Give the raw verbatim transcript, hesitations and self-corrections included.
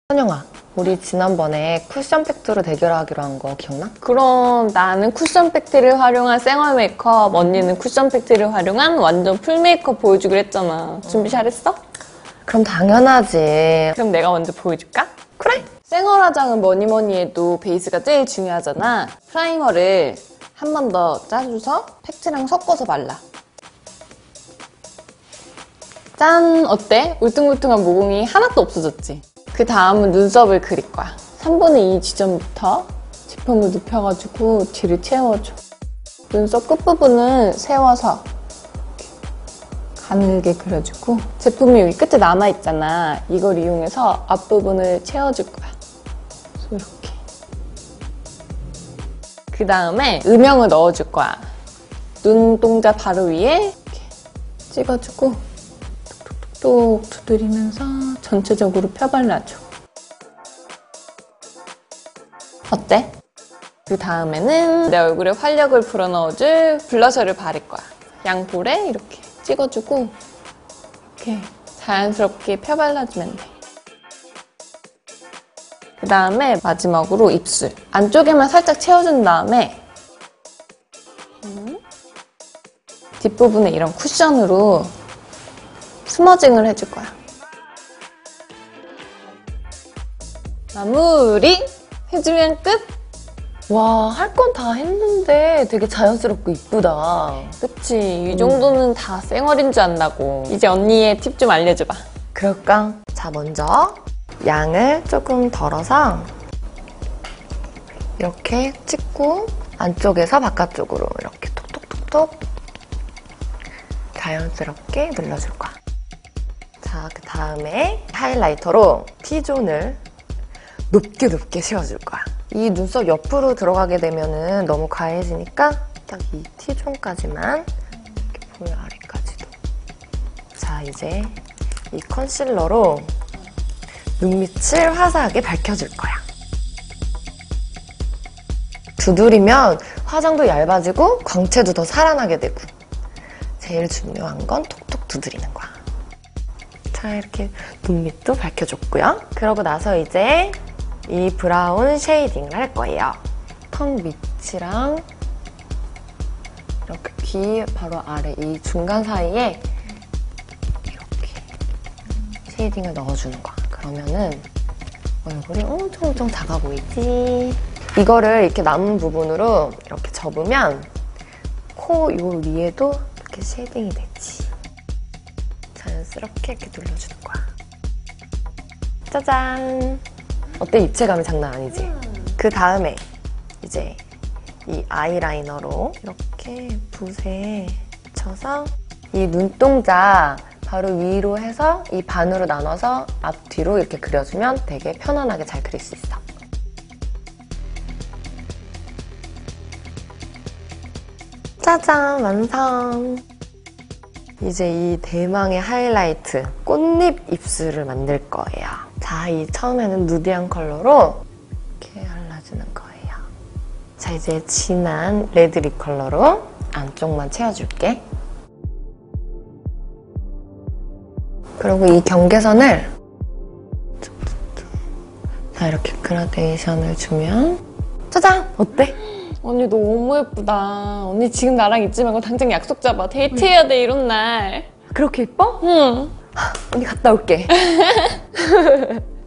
선영아, 우리 지난번에 쿠션 팩트로 대결하기로 한 거 기억나? 그럼 나는 쿠션 팩트를 활용한 생얼 메이크업, 언니는 쿠션 팩트를 활용한 완전 풀 메이크업 보여주기로 했잖아. 준비 잘했어? 그럼 당연하지. 그럼 내가 먼저 보여줄까? 그래! 생얼 화장은 뭐니 뭐니 해도 베이스가 제일 중요하잖아. 프라이머를 한 번 더 짜줘서 팩트랑 섞어서 발라. 짠! 어때? 울퉁불퉁한 모공이 하나도 없어졌지? 그 다음은 눈썹을 그릴 거야. 삼분의 이 지점부터 제품을 눕혀가지고 뒤를 채워줘. 눈썹 끝부분은 세워서 가늘게 그려주고 제품이 여기 끝에 남아있잖아. 이걸 이용해서 앞부분을 채워줄 거야. 이렇게. 그 다음에 음영을 넣어줄 거야. 눈동자 바로 위에 이렇게 찍어주고 톡톡톡 두드리면서 전체적으로 펴발라줘. 어때? 그 다음에는 내 얼굴에 활력을 불어넣어줄 블러셔를 바를 거야. 양볼에 이렇게 찍어주고 이렇게 자연스럽게 펴발라주면 돼. 그 다음에 마지막으로 입술. 안쪽에만 살짝 채워준 다음에 뒷부분에 이런 쿠션으로 스머징을 해줄 거야. 마무리 해주면 끝! 와, 할 건 다 했는데 되게 자연스럽고 이쁘다. 그치, 이 정도는 다 쌩얼인 줄 안다고. 이제 언니의 팁 좀 알려줘봐. 그럴까? 자, 먼저 양을 조금 덜어서 이렇게 찍고 안쪽에서 바깥쪽으로 이렇게 톡톡톡톡 자연스럽게 눌러줄 거야. 자, 그 다음에 하이라이터로 T존을 높게 높게 씌워줄 거야. 이 눈썹 옆으로 들어가게 되면은 너무 과해지니까 딱 이 T존까지만 이렇게 보여, 아래까지도. 자, 이제 이 컨실러로 눈밑을 화사하게 밝혀줄 거야. 두드리면 화장도 얇아지고 광채도 더 살아나게 되고 제일 중요한 건 톡톡 두드리는 거야. 자, 이렇게 눈밑도 밝혀줬고요. 그러고 나서 이제 이 브라운 쉐이딩을 할 거예요. 턱 밑이랑 이렇게 귀 바로 아래 이 중간 사이에 이렇게 쉐이딩을 넣어주는 거야. 그러면은 얼굴이 엄청 엄청 작아 보이지? 이거를 이렇게 남은 부분으로 이렇게 접으면 코 요 위에도 이렇게 쉐이딩이 되지. 자연스럽게 이렇게 눌러주는 거야. 짜잔! 어때? 입체감이 장난 아니지? 그 다음에 이제 이 아이라이너로 이렇게 붓에 묻혀서 이 눈동자 바로 위로 해서 이 반으로 나눠서 앞뒤로 이렇게 그려주면 되게 편안하게 잘 그릴 수 있어. 짜잔! 완성! 이제 이 대망의 하이라이트 꽃잎 입술을 만들 거예요. 자, 이 처음에는 누디한 컬러로 이렇게 발라주는 거예요. 자, 이제 진한 레드 립 컬러로 안쪽만 채워줄게. 그리고 이 경계선을 자, 이렇게 그라데이션을 주면 짜잔! 어때? 언니 너무 예쁘다. 언니 지금 나랑 있지 말고 당장 약속 잡아. 데이트해야 돼, 이런 날. 그렇게 예뻐? 응. 언니 갔다 올게.